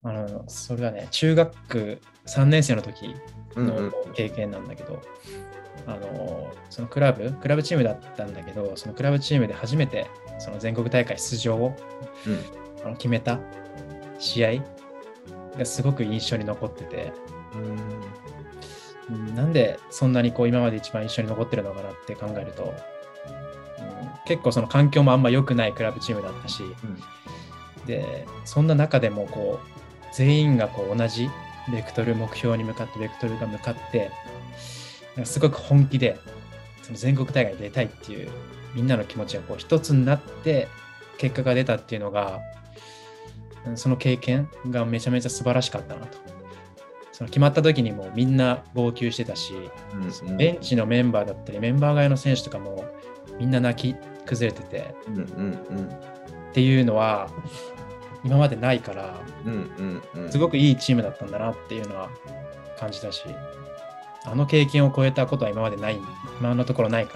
それはね、中学3年生の時のうんうん。 経験なんだけど、そのクラブチームだったんだけど、そのクラブチームで初めてその全国大会出場をうん。 決めた試合がすごく印象に残ってて、なんでそんなにこう今まで一番印象に残ってるのかなって考えると、結構その環境もあんま良くないクラブチームだったし、でそんな中でもこう全員がこう同じベクトル、目標に向かってベクトルが向かってすごく本気でその全国大会に出たいっていうみんなの気持ちがこう一つになって結果が出たっていうのが、その経験がめちゃめちゃ素晴らしかったなと。その決まった時にもみんな号泣してたし、ベンチのメンバーだったりメンバー外の選手とかもみんな泣き崩れてて、っていうのは今までないから、すごくいいチームだったんだなっていうのは感じたし、あの経験を超えたことは今までない、今のところないから